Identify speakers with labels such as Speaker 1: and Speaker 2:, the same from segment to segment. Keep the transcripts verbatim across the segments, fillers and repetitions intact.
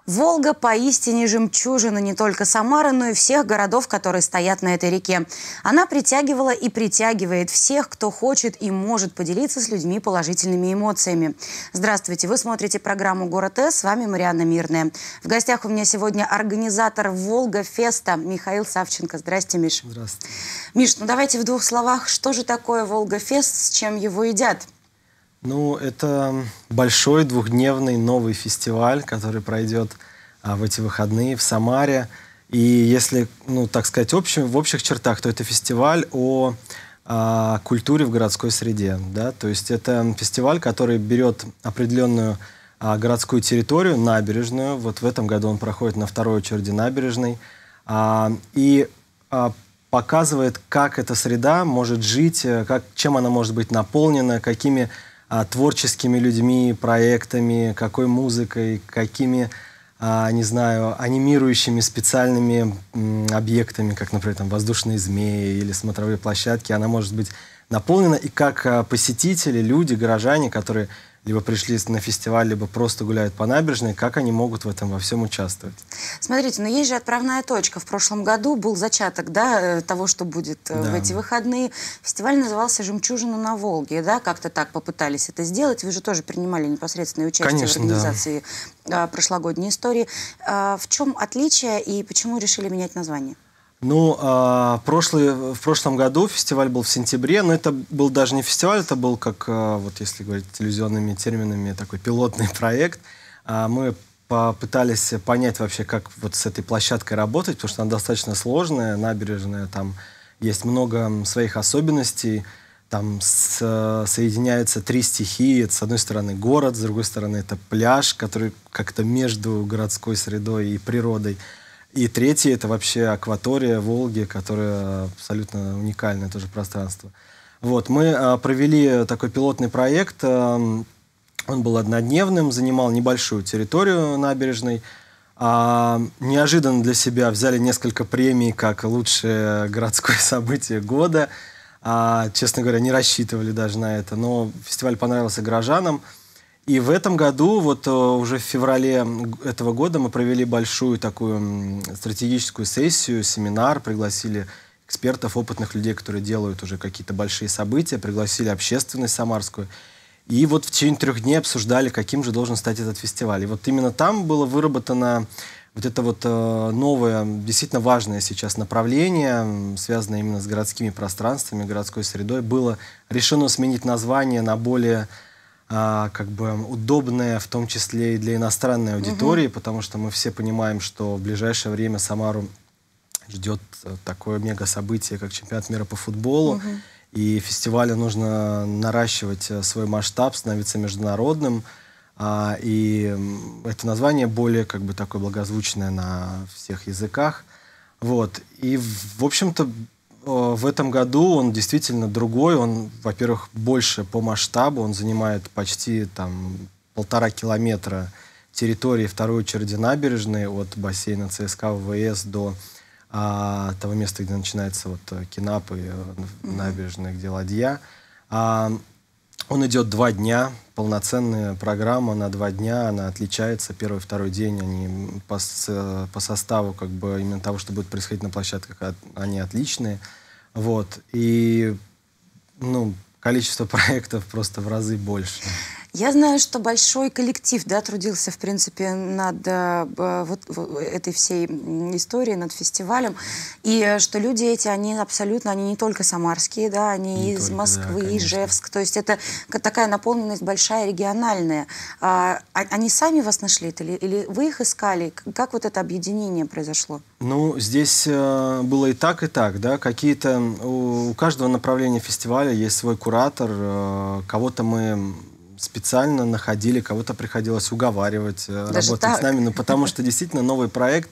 Speaker 1: Волга поистине жемчужина не только Самары, но и всех городов, которые стоят на этой реке. Она притягивала и притягивает всех, кто хочет и может поделиться с людьми положительными эмоциями. Здравствуйте, вы смотрите программу «Город С», с вами Марианна Мирная. В гостях у меня сегодня организатор Волга-феста Михаил Савченко. Здрасте, Миш.
Speaker 2: Здравствуйте.
Speaker 1: Миш, ну давайте в двух словах, что же такое Волга-фест, с чем его едят?
Speaker 2: Ну, это большой двухдневный новый фестиваль, который пройдет а, в эти выходные в Самаре. И если, ну, так сказать, общем, в общих чертах, то это фестиваль о а, культуре в городской среде. Да? То есть это фестиваль, который берет определенную а, городскую территорию, набережную. Вот в этом году он проходит на второй очереди набережной. А, и а, показывает, как эта среда может жить, как, чем она может быть наполнена, какими а, творческими людьми, проектами, какой музыкой, какими, а, не знаю, анимирующими специальными м, объектами, как, например, там, воздушные змеи или смотровые площадки, она может быть наполнена. И как а, посетители, люди, горожане, которые либо пришли на фестиваль, либо просто гуляют по набережной, как они могут в этом во всем участвовать.
Speaker 1: Смотрите, но есть же отправная точка. В прошлом году был зачаток, да, того, что будет да. в эти выходные. Фестиваль назывался «Жемчужина на Волге». Да? Как-то так попытались это сделать. Вы же тоже принимали непосредственное участие Конечно, в организации да. прошлогодней истории. В чем отличие и почему решили менять название?
Speaker 2: Ну, а, прошлый, в прошлом году фестиваль был в сентябре, но это был даже не фестиваль, это был, как, а, вот если говорить телевизионными терминами, такой пилотный проект. А, мы попытались понять вообще, как вот с этой площадкой работать, потому что она достаточно сложная, набережная, там есть много своих особенностей. Там с, соединяются три стихии. Это, с одной стороны, город, с другой стороны, это пляж, который как-то между городской средой и природой. И третье — это вообще акватория Волги, которая абсолютно уникальное тоже пространство. Вот, мы а, провели такой пилотный проект. А, он был однодневным, занимал небольшую территорию набережной. А, неожиданно для себя взяли несколько премий как лучшее городское событие года. А, честно говоря, не рассчитывали даже на это. Но фестиваль понравился горожанам. И в этом году, вот уже в феврале этого года, мы провели большую такую стратегическую сессию, семинар, пригласили экспертов, опытных людей, которые делают уже какие-то большие события, пригласили общественность самарскую. И вот в течение трех дней обсуждали, каким же должен стать этот фестиваль. И вот именно там было выработано вот это вот новое, действительно важное сейчас направление, связанное именно с городскими пространствами, городской средой. Было решено сменить название на более А, как бы удобное, в том числе и для иностранной аудитории, угу. потому что мы все понимаем, что в ближайшее время Самару ждет такое мега-событие, как чемпионат мира по футболу, угу. и фестивалю нужно наращивать свой масштаб, становиться международным, а, и это название более как бы такое благозвучное на всех языках. Вот. И, в общем-то, в этом году он действительно другой. Он, во-первых, больше по масштабу. Он занимает почти там, полтора километра территории второй очереди набережной от бассейна ЦСКА ВВС до а, того места, где начинается вот, Кинап и mm-hmm. набережная, где ладья. А, он идет два дня. Полноценная программа на два дня. Она отличается. Первый и второй день они по, по составу как бы именно того, что будет происходить на площадках, они отличные. Вот. И ну, количество проектов просто в разы больше.
Speaker 1: Я знаю, что большой коллектив, да, трудился, в принципе, над э, вот, вот этой всей историей, над фестивалем, и что люди эти, они абсолютно, они не только самарские, да, они не из только, Москвы, да, Ижевск, то есть это такая наполненность большая, региональная. А, они сами вас нашли или, или вы их искали? Как вот это объединение произошло?
Speaker 2: Ну, здесь э, было и так, и так, да, какие-то, у, у каждого направления фестиваля есть свой куратор, э, кого-то мы специально находили, кого-то приходилось уговаривать, Даже работать так? с нами, ну, потому что действительно новый проект,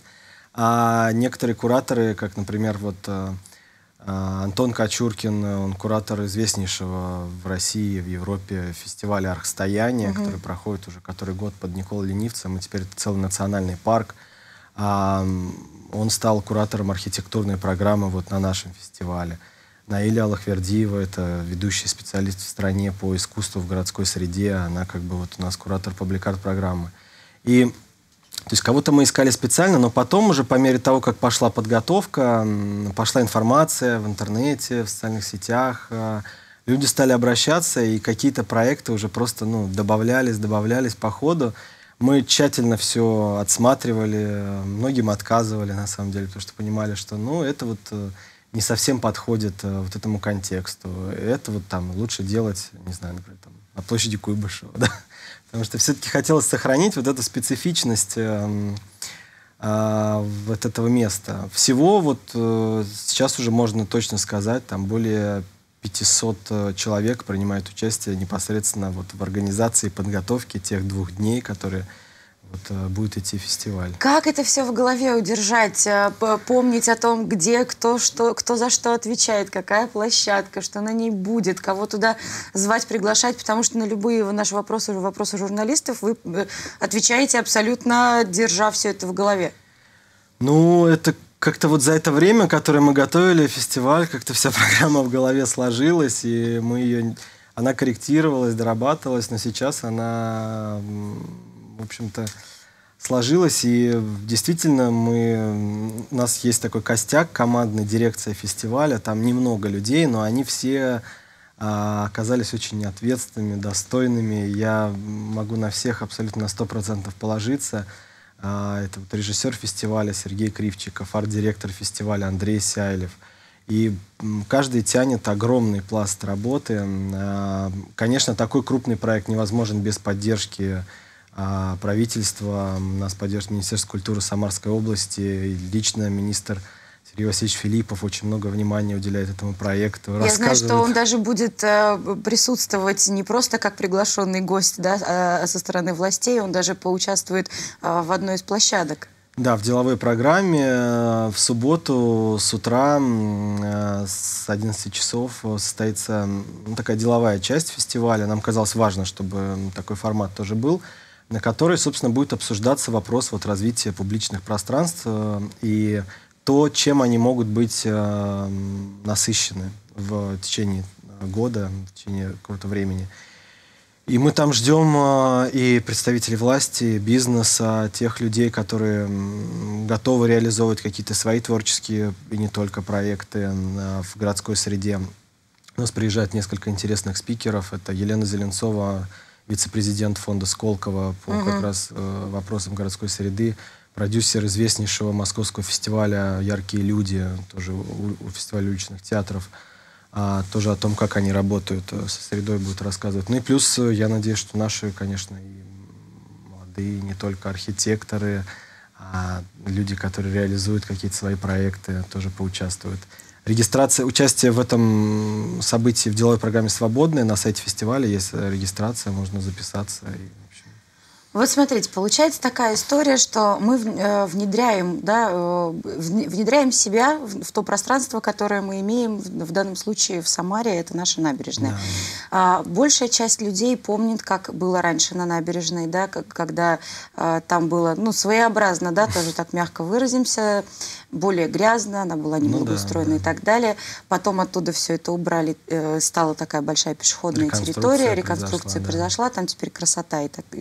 Speaker 2: а некоторые кураторы, как, например, вот а, Антон Кочуркин, он куратор известнейшего в России, в Европе фестиваля «Архстояние», угу. который проходит уже который год под Николой Ленивцем, и теперь это целый национальный парк. А, он стал куратором архитектурной программы вот на нашем фестивале. Наиля Аллахвердиева, это ведущий специалист в стране по искусству в городской среде. Она как бы вот у нас куратор публикарт программы. И То есть кого-то мы искали специально, но потом уже по мере того, как пошла подготовка, пошла информация в интернете, в социальных сетях, люди стали обращаться, и какие-то проекты уже просто ну, добавлялись, добавлялись по ходу. Мы тщательно все отсматривали, многим отказывали на самом деле, потому что понимали, что ну, это вот не совсем подходит вот этому контексту. Это вот там лучше делать, не знаю, например, там, на площади Куйбышева, да? Потому что все-таки хотелось сохранить вот эту специфичность э, э, вот этого места. Всего вот э, сейчас уже можно точно сказать, там более пятисот человек принимают участие непосредственно вот в организации и подготовке тех двух дней, которые вот, будет идти фестиваль.
Speaker 1: Как это все в голове удержать, помнить о том, где, кто, что, кто за что отвечает, какая площадка, что на ней будет, кого туда звать, приглашать, потому что на любые наши вопросы, вопросы журналистов вы отвечаете абсолютно, держа все это в голове.
Speaker 2: Ну, это как-то вот за это время, которое мы готовили фестиваль, как-то вся программа в голове сложилась, и мы ее, она корректировалась, дорабатывалась, но сейчас она, в общем-то, сложилась, и действительно мы, у нас есть такой костяк, командная дирекция фестиваля, там немного людей, но они все а, оказались очень ответственными, достойными, я могу на всех абсолютно на сто процентов положиться. Это вот режиссер фестиваля Сергей Кривчиков, арт-директор фестиваля Андрей Сяйлев. И каждый тянет огромный пласт работы. Конечно, такой крупный проект невозможен без поддержки правительства. Нас поддерживает Министерство культуры Самарской области, лично министр Сергей Васильевич Филиппов очень много внимания уделяет этому проекту.
Speaker 1: Я знаю, что он даже будет э, присутствовать не просто как приглашенный гость, да, а со стороны властей, он даже поучаствует э, в одной из площадок.
Speaker 2: Да, в деловой программе в субботу с утра э, с одиннадцати часов состоится ну, такая деловая часть фестиваля. Нам казалось важно, чтобы такой формат тоже был, на которой, собственно, будет обсуждаться вопрос вот, развития публичных пространств э, и то, чем они могут быть э, насыщены в течение года, в течение какого-то времени. И мы там ждем э, и представителей власти, бизнеса, тех людей, которые э, готовы реализовывать какие-то свои творческие и не только проекты э, в городской среде. У нас приезжает несколько интересных спикеров. Это Елена Зеленцова, вице-президент фонда Сколково по угу. как раз э, вопросам городской среды, продюсер известнейшего московского фестиваля «Яркие люди», тоже у, у фестиваля уличных театров, а, тоже о том, как они работают со средой, будут рассказывать. Ну и плюс, я надеюсь, что наши, конечно, и молодые, не только архитекторы, а люди, которые реализуют какие-то свои проекты, тоже поучаствуют. Регистрация, участие в этом событии в деловой программе «Свободная». На сайте фестиваля есть регистрация, можно записаться. И,
Speaker 1: вот смотрите, получается такая история, что мы внедряем, да, внедряем себя в то пространство, которое мы имеем в данном случае в Самаре, это наша набережная. Да. Большая часть людей помнит, как было раньше на набережной, да, когда там было, ну, своеобразно, да, тоже так мягко выразимся, более грязно, она была неблагоустроена, ну, да, и так далее. Потом оттуда все это убрали, стала такая большая пешеходная территория, реконструкция произошла, произошла да. Там теперь красота и так.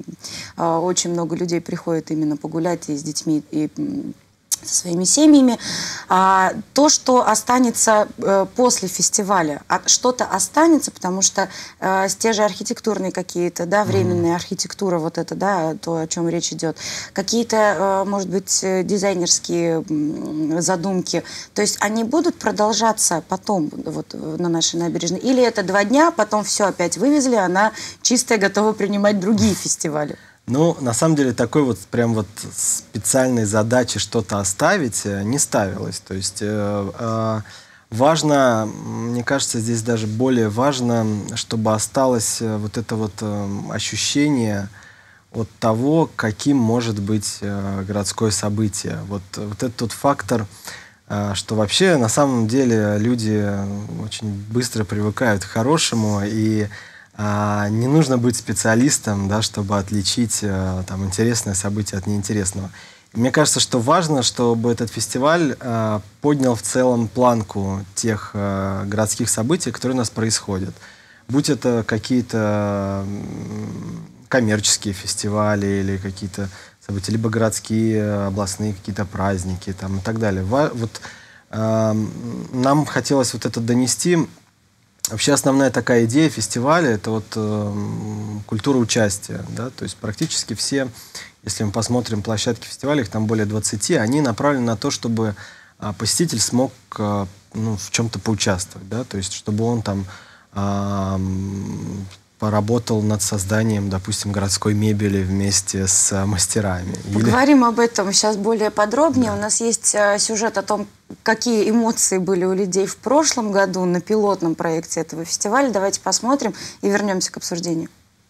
Speaker 1: Очень много людей приходят именно погулять и с детьми, и со своими семьями. А, то, что останется э, после фестиваля, а, что-то останется, потому что э, те же архитектурные какие-то, да, временная mm-hmm. архитектура, вот это, да, то, о чем речь идет, какие-то, э, может быть, дизайнерские э, задумки, то есть они будут продолжаться потом вот на нашей набережной, или это два дня, потом все опять вывезли, она чистая, готова принимать другие фестивали?
Speaker 2: Ну, на самом деле, такой вот прям вот специальной задачи что-то оставить не ставилось. То есть э, э, важно, мне кажется, здесь даже более важно, чтобы осталось вот это вот э, ощущение от того, каким может быть э, городское событие. Вот, вот этот вот фактор, э, что вообще на самом деле люди очень быстро привыкают к хорошему, и А, не нужно быть специалистом, да, чтобы отличить а, там, интересное событие от неинтересного. И мне кажется, что важно, чтобы этот фестиваль а, поднял в целом планку тех а, городских событий, которые у нас происходят. Будь это какие-то коммерческие фестивали или какие-то события, либо городские, областные какие-то праздники там, и так далее. Ва вот, э, нам хотелось вот это донести. Вообще основная такая идея фестиваля — это вот э, культура участия. Да? То есть практически все, если мы посмотрим площадки фестиваля, их там более двадцати, они направлены на то, чтобы э, посетитель смог э, ну, в чем-то поучаствовать. Да? То есть чтобы он там э, поработал над созданием, допустим, городской мебели вместе с мастерами.
Speaker 1: Поговорим Или... об этом сейчас более подробнее. Да. У нас есть э, сюжет о том, какие эмоции были у людей в прошлом году на пилотном проекте этого фестиваля. Давайте посмотрим и вернемся к обсуждению.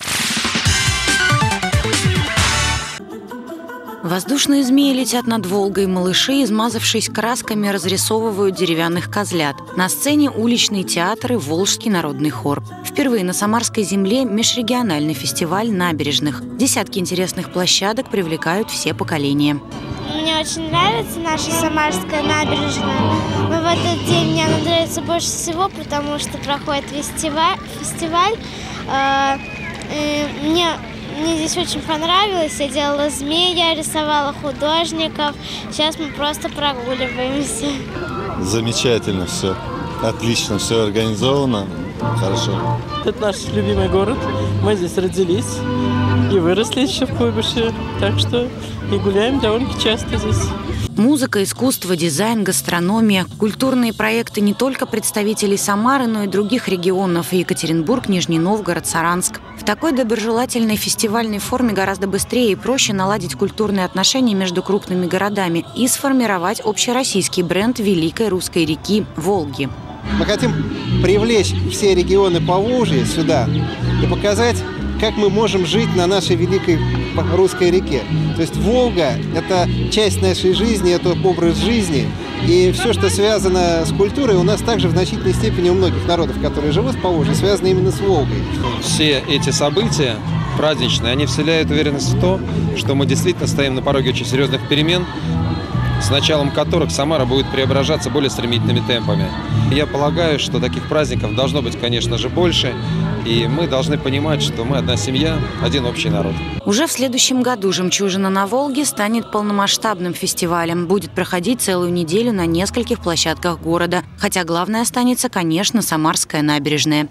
Speaker 3: Воздушные змеи летят над Волгой. Малыши, измазавшись красками, разрисовывают деревянных козлят. На сцене уличные театры, Волжский народный хор. Впервые на Самарской земле межрегиональный фестиваль набережных. Десятки интересных площадок привлекают все поколения.
Speaker 4: Мне очень нравится наша Самарская набережная. Но в этот день мне она нравится больше всего, потому что проходит фестиваль. фестиваль. Э, э, мне... Мне здесь очень понравилось. Я делала змей, я рисовала художников. Сейчас мы просто прогуливаемся.
Speaker 5: Замечательно все. Отлично, все организовано. Хорошо.
Speaker 6: Это наш любимый город. Мы здесь родились и выросли еще в Куйбышеве. Так что и гуляем довольно часто здесь.
Speaker 3: Музыка, искусство, дизайн, гастрономия. Культурные проекты не только представителей Самары, но и других регионов. Екатеринбург, Нижний Новгород, Саранск. В такой доброжелательной фестивальной форме гораздо быстрее и проще наладить культурные отношения между крупными городами и сформировать общероссийский бренд великой русской реки Волги.
Speaker 7: Мы хотим привлечь все регионы Поволжья сюда и показать, как мы можем жить на нашей великой русской реке. То есть Волга – это часть нашей жизни, это образ жизни. И все, что связано с культурой, у нас также в значительной степени у многих народов, которые живут в Поволжье, связано именно с Волгой.
Speaker 8: Все эти события праздничные, они вселяют уверенность в то, что мы действительно стоим на пороге очень серьезных перемен, с началом которых Самара будет преображаться более стремительными темпами. Я полагаю, что таких праздников должно быть, конечно же, больше, и мы должны понимать, что мы одна семья, один общий народ.
Speaker 3: Уже в следующем году «Жемчужина на Волге» станет полномасштабным фестивалем. Будет проходить целую неделю на нескольких площадках города. Хотя главное останется, конечно, Самарская набережная.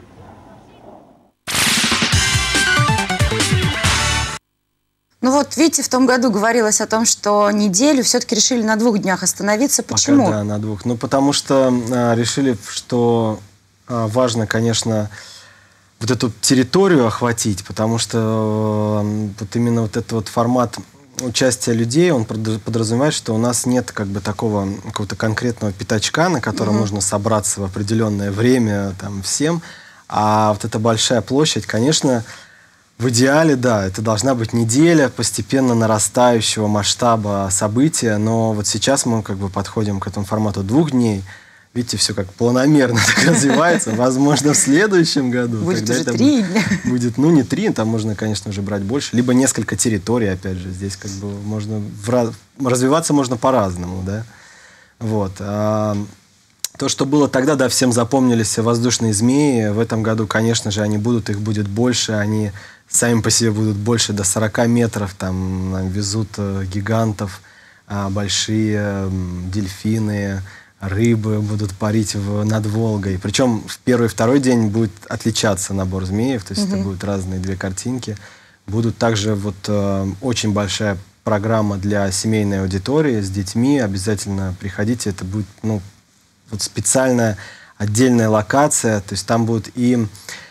Speaker 1: Ну вот, видите, в том году говорилось о том, что неделю все-таки решили на двух днях остановиться. Почему?
Speaker 2: Пока, да, на двух. Ну, потому что а, решили, что а, важно, конечно, вот эту территорию охватить, потому что а, вот именно вот этот вот формат участия людей, он подразумевает, что у нас нет как бы такого какого-то конкретного пятачка, на котором угу. нужно собраться в определенное время там всем, а вот эта большая площадь, конечно, в идеале, да, это должна быть неделя постепенно нарастающего масштаба события, но вот сейчас мы как бы подходим к этому формату двух дней. Видите, все как планомерно так развивается. Возможно, в следующем году.
Speaker 1: Будет уже три дня.
Speaker 2: Будет, ну, не три, там можно, конечно, уже брать больше. Либо несколько территорий, опять же. Здесь как бы можно... В, развиваться можно по-разному, да. Вот. А, то, что было тогда, да, всем запомнились воздушные змеи. В этом году, конечно же, они будут, их будет больше. Они сами по себе будут больше, до сорока метров. Там, там везут э, гигантов, э, большие э, дельфины, рыбы будут парить в, над Волгой. Причем в первый и второй день будет отличаться набор змеев, то есть mm-hmm. это будут разные две картинки. Будут также вот э, очень большая программа для семейной аудитории с детьми. Обязательно приходите, это будет ну, вот специальная отдельная локация, то есть там будут и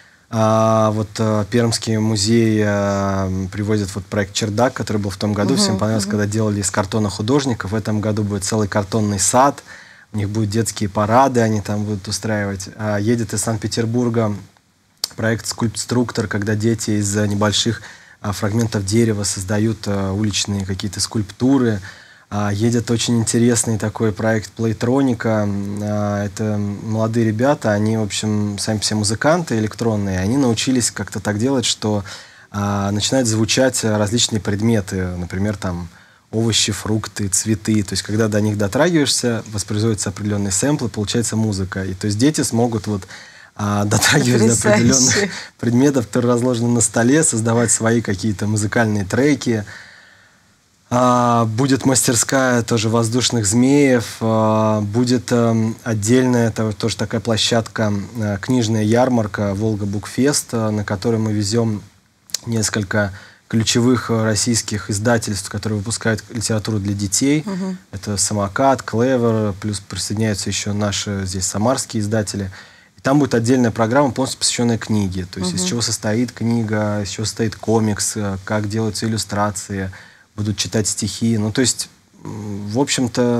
Speaker 2: А, вот а, Пермский музей а, привозит вот проект «Чердак», который был в том году. Uh-huh, Всем понравилось, uh-huh. когда делали из картона художников. В этом году будет целый картонный сад. У них будут детские парады, они там будут устраивать. А, едет из Санкт-Петербурга проект «Скульптструктор», когда дети из небольших а, фрагментов дерева создают а, уличные какие-то скульптуры. А, едет очень интересный такой проект «Плейтроника». А, это молодые ребята, они, в общем, сами все музыканты электронные. Они научились как-то так делать, что а, начинают звучать различные предметы. Например, там овощи, фрукты, цветы. То есть, когда до них дотрагиваешься, воспроизводятся определенные сэмплы, получается музыка. И то есть дети смогут вот а, дотрагиваясь до определенных предметов, которые разложены на столе, создавать свои какие-то музыкальные треки. А, будет мастерская тоже воздушных змеев, а, будет а, отдельная это, тоже такая площадка, а, книжная ярмарка «Волга Букфест», а, на которой мы везем несколько ключевых российских издательств, которые выпускают литературу для детей. Угу. Это «Самокат», «Клевер», плюс присоединяются еще наши здесь самарские издатели. И там будет отдельная программа, полностью посвященная книге. То есть угу. из чего состоит книга, из чего состоит комикс, как делаются иллюстрации, будут читать стихи. Ну, то есть, в общем-то,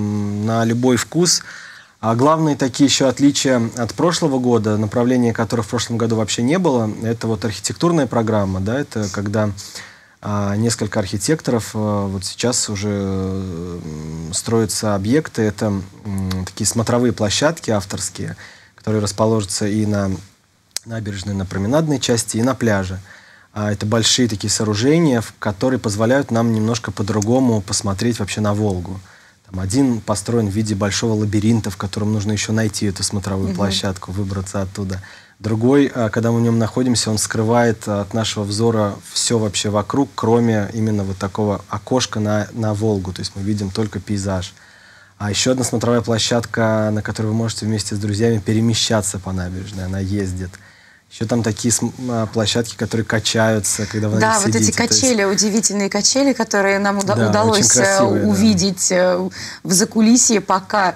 Speaker 2: на любой вкус. А главные такие еще отличия от прошлого года, направления которых в прошлом году вообще не было, это вот архитектурная программа, да, это когда а, несколько архитекторов, а, вот сейчас уже а, строятся объекты, это м, такие смотровые площадки авторские, которые расположатся и на набережной, на променадной части, и на пляже. А, это большие такие сооружения, которые позволяют нам немножко по-другому посмотреть вообще на Волгу. Один построен в виде большого лабиринта, в котором нужно еще найти эту смотровую угу. площадку, выбраться оттуда. Другой, когда мы в нем находимся, он скрывает от нашего взора все вообще вокруг, кроме именно вот такого окошка на, на Волгу. То есть мы видим только пейзаж. А еще одна смотровая площадка, на которой вы можете вместе с друзьями перемещаться по набережной. Она ездит. Еще там такие площадки, которые качаются, когда вы
Speaker 1: да,
Speaker 2: на них сидите.
Speaker 1: Да, вот эти качели, есть... удивительные качели, которые нам уда
Speaker 2: да,
Speaker 1: удалось
Speaker 2: красивые,
Speaker 1: увидеть
Speaker 2: да.
Speaker 1: в закулисье пока.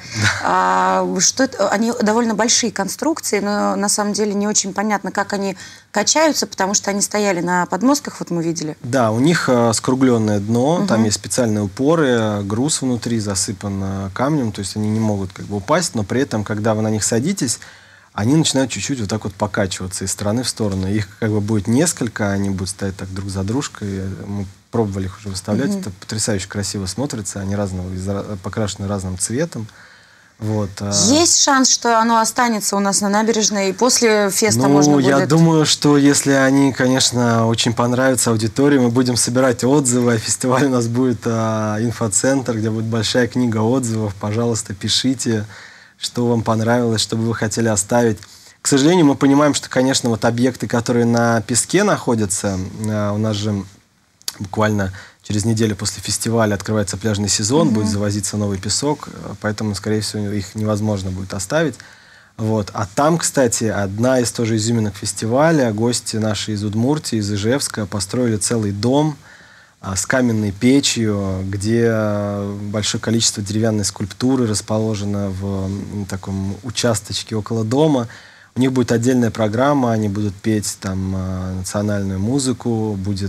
Speaker 1: А, что это? Они довольно большие конструкции, но на самом деле не очень понятно, как они качаются, потому что они стояли на подмостках, вот мы видели.
Speaker 2: Да, у них а, скругленное дно,
Speaker 1: угу.
Speaker 2: там есть специальные упоры, груз внутри засыпан а, камнем, то есть они не могут как бы упасть, но при этом, когда вы на них садитесь, они начинают чуть-чуть вот так вот покачиваться из стороны в сторону. Их как бы будет несколько, они будут стоять так друг за дружкой. Мы пробовали их уже выставлять. Mm-hmm. Это потрясающе красиво смотрится. Они разного, покрашены разным цветом. Вот.
Speaker 1: Есть шанс, что оно останется у нас на набережной и после феста
Speaker 2: ну,
Speaker 1: можно будет?
Speaker 2: Я думаю, что если они, конечно, очень понравятся аудитории, мы будем собирать отзывы. Фестиваль у нас будет а, инфоцентр, где будет большая книга отзывов. Пожалуйста, пишите, что вам понравилось, что бы вы хотели оставить. К сожалению, мы понимаем, что, конечно, вот объекты, которые на песке находятся, э, у нас же буквально через неделю после фестиваля открывается пляжный сезон, mm-hmm. будет завозиться новый песок, поэтому, скорее всего, их невозможно будет оставить. Вот. А там, кстати, одна из тоже изюминок фестиваля, гости наши из Удмуртии, из Ижевска, построили целый дом с каменной печью, где большое количество деревянной скульптуры расположено в таком участочке около дома. У них будет отдельная программа, они будут петь там национальную музыку, будет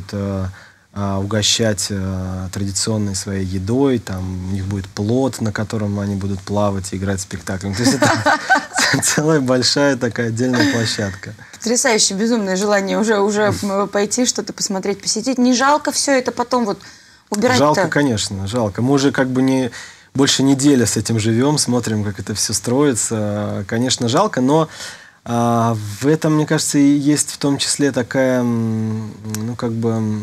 Speaker 2: угощать традиционной своей едой, там у них будет плот, на котором они будут плавать и играть спектакль. То есть это целая большая такая отдельная площадка.
Speaker 1: Потрясающе, безумное желание уже, уже пойти что-то посмотреть, посетить. Не жалко все это потом вот убирать-то?
Speaker 2: Жалко, конечно, жалко. Мы уже как бы не, больше недели с этим живем, смотрим, как это все строится. Конечно, жалко, но а, в этом, мне кажется, и есть в том числе такая, ну, как бы,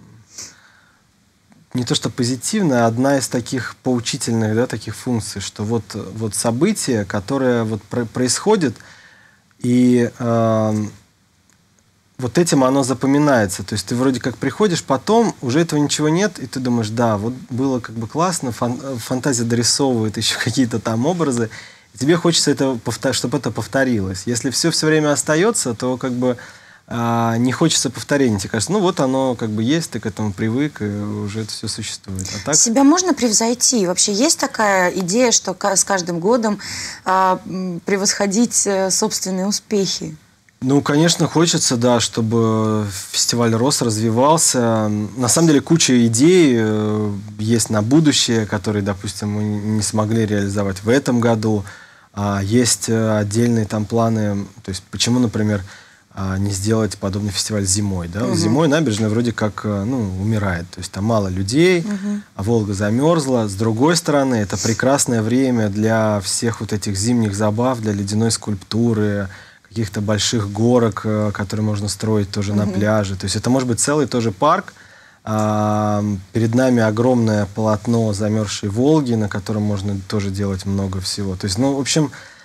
Speaker 2: не то что позитивная, а одна из таких поучительных, да, таких функций, что вот, вот событие, которое вот про происходит, и э, вот этим оно запоминается. То есть ты вроде как приходишь, потом уже этого ничего нет, и ты думаешь, да, вот было как бы классно, фан фантазия дорисовывает еще какие-то там образы, и тебе хочется, это, чтобы это повторилось. Если все все время остается, то как бы э, не хочется повторения. Тебе кажется, ну вот оно как бы есть, ты к этому привык, и уже это все существует. А так...
Speaker 1: Себя можно превзойти? Вообще есть такая идея, что с каждым годом э, превосходить собственные успехи?
Speaker 2: Ну, конечно, хочется, да, чтобы фестиваль рос, развивался. На самом деле куча идей э, есть на будущее, которые, допустим, мы не смогли реализовать в этом году. А есть отдельные там планы, то есть почему, например, не сделать подобный фестиваль зимой, да? Угу. Зимой набережная вроде как, ну, умирает, то есть там мало людей, угу. а Волга замерзла. С другой стороны, это прекрасное время для всех вот этих зимних забав, для ледяной скульптуры, каких-то больших горок, которые можно строить тоже угу. на пляже. То есть это может быть целый тоже парк. А, перед нами огромное полотно замерзшей Волги, на котором можно тоже делать много всего. То есть, ну, в общем,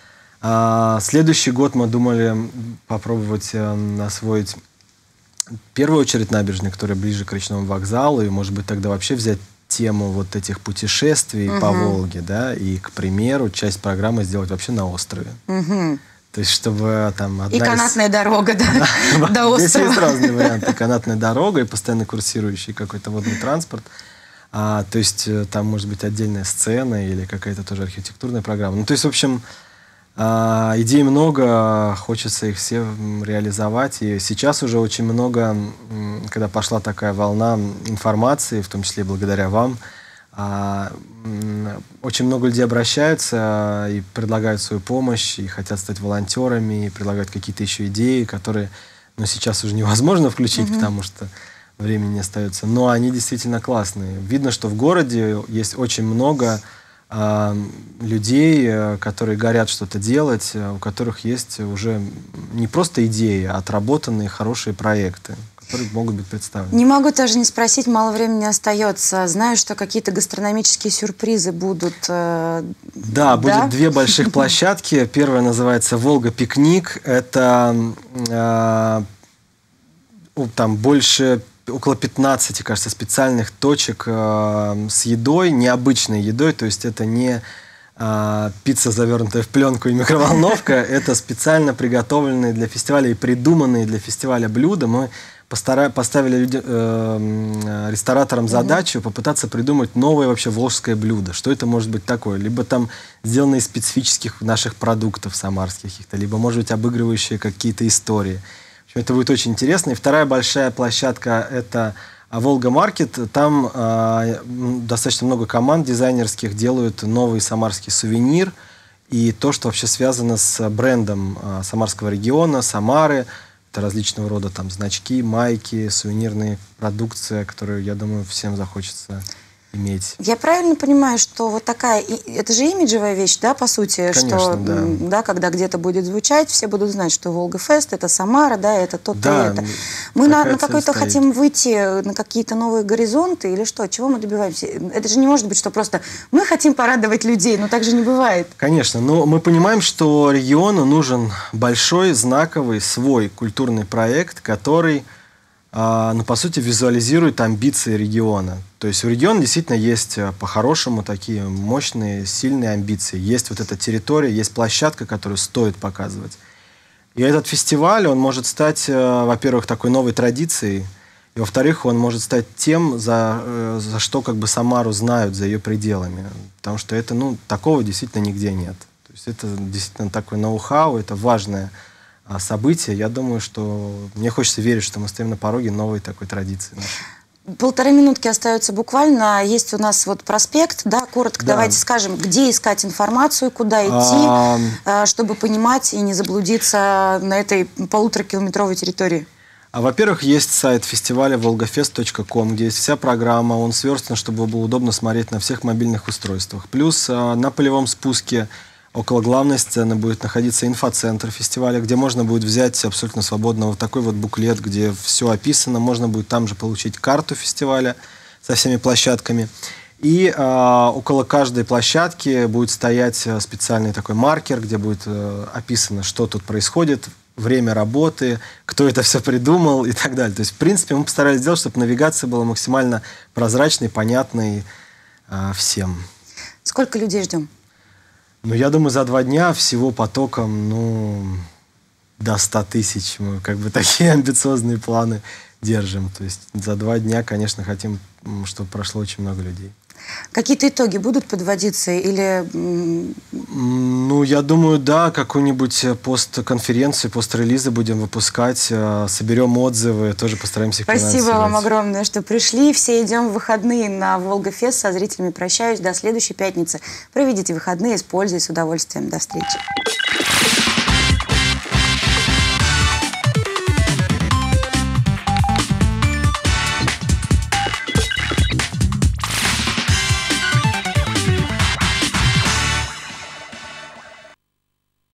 Speaker 2: А, следующий год мы думали попробовать э, освоить в первую очередь набережные, которые ближе к речному вокзалу, и, может быть, тогда вообще взять тему вот этих путешествий угу. по Волге, да, и, к примеру, часть программы сделать вообще на острове. Угу. То есть, чтобы там...
Speaker 1: И канатная из... дорога, да, до острова.
Speaker 2: Здесь есть разные варианты. Канатная дорога и постоянно курсирующий какой-то водный транспорт. А, то есть, там может быть отдельная сцена или какая-то тоже архитектурная программа. Ну, то есть, в общем, а, идей много, хочется их все реализовать. И сейчас уже очень много, когда пошла такая волна информации, в том числе благодаря вам, А, очень много людей обращаются и предлагают свою помощь, и хотят стать волонтерами, и предлагают какие-то еще идеи, которые ну, сейчас уже невозможно включить, mm-hmm. потому что времени не остается. Но они действительно классные. Видно, что в городе есть очень много а, людей, которые горят что-то делать, у которых есть уже не просто идеи, а отработанные хорошие проекты, которые могут быть представлены.
Speaker 1: Не могу даже не спросить, мало времени остается. Знаю, что какие-то гастрономические сюрпризы будут. Э,
Speaker 2: да, да, будет две больших площадки. Первая называется «Волга-пикник». Это э, там больше, около пятнадцати, кажется, специальных точек э, с едой, необычной едой. То есть это не э, пицца, завернутая в пленку, и микроволновка. Это специально приготовленные для фестиваля и придуманные для фестиваля блюда. Мы Постара... поставили люди... э... рестораторам задачу mm-hmm. попытаться придумать новое вообще волжское блюдо. Что это может быть такое? Либо там сделано из специфических наших продуктов самарских каких-то, либо, может быть, обыгрывающие какие-то истории. В общем, это будет очень интересно. И вторая большая площадка — это Волга-маркет. Там э... достаточно много команд дизайнерских делают новый самарский сувенир и то, что вообще связано с брендом э, самарского региона, Самары. Различного рода там значки, майки, сувенирные продукция, которую, я думаю, всем захочется иметь.
Speaker 1: Я правильно понимаю, что вот такая, это же имиджевая вещь, да, по сути,
Speaker 2: конечно,
Speaker 1: что,
Speaker 2: да.
Speaker 1: да, когда где-то будет звучать, все будут знать, что Волга-фест, это Самара, да, это то-то,
Speaker 2: да,
Speaker 1: это. Мы на, на какой-то хотим выйти на какие-то новые горизонты или что? Чего мы добиваемся? Это же не может быть, что просто мы хотим порадовать людей, но так же не бывает.
Speaker 2: Конечно, но мы понимаем, что региону нужен большой, знаковый, свой культурный проект, который ну, по сути, визуализирует амбиции региона. То есть у региона действительно есть по-хорошему такие мощные, сильные амбиции. Есть вот эта территория, есть площадка, которую стоит показывать. И этот фестиваль, он может стать, во-первых, такой новой традицией, и, во-вторых, он может стать тем, за, за что как бы Самару знают за ее пределами. Потому что это, ну, такого действительно нигде нет. То есть это действительно такой ноу-хау, это важное события. Я думаю, что мне хочется верить, что мы стоим на пороге новой такой традиции нашей.
Speaker 1: Полторы минутки остаются буквально. Есть у нас вот проспект, да, коротко да. давайте скажем, где искать информацию, куда идти, а... чтобы понимать и не заблудиться на этой полуторакилометровой территории.
Speaker 2: А, во-первых, есть сайт фестиваля волгафест точка ком, где есть вся программа, он сверстан, чтобы было удобно смотреть на всех мобильных устройствах. Плюс на полевом спуске около главной сцены будет находиться инфоцентр фестиваля, где можно будет взять абсолютно свободно вот такой вот буклет, где все описано. Можно будет там же получить карту фестиваля со всеми площадками. И э, около каждой площадки будет стоять специальный такой маркер, где будет э, описано, что тут происходит, время работы, кто это все придумал и так далее. То есть, в принципе, мы постарались сделать, чтобы навигация была максимально прозрачной, понятной э, всем.
Speaker 1: Сколько людей ждем?
Speaker 2: Ну, я думаю, за два дня всего потоком, ну, до ста тысяч. Мы как бы такие амбициозные планы держим. То есть за два дня, конечно, хотим, чтобы прошло очень много людей.
Speaker 1: Какие-то итоги будут подводиться или...
Speaker 2: Ну, я думаю, да, какую-нибудь постконференцию, пострелизы будем выпускать, соберем отзывы, тоже постараемся их
Speaker 1: проанонсировать. Спасибо вам огромное, что пришли. Все идем в выходные на Волга-фест. Со зрителями прощаюсь. До следующей пятницы. Проведите выходные с пользой и с удовольствием. До встречи.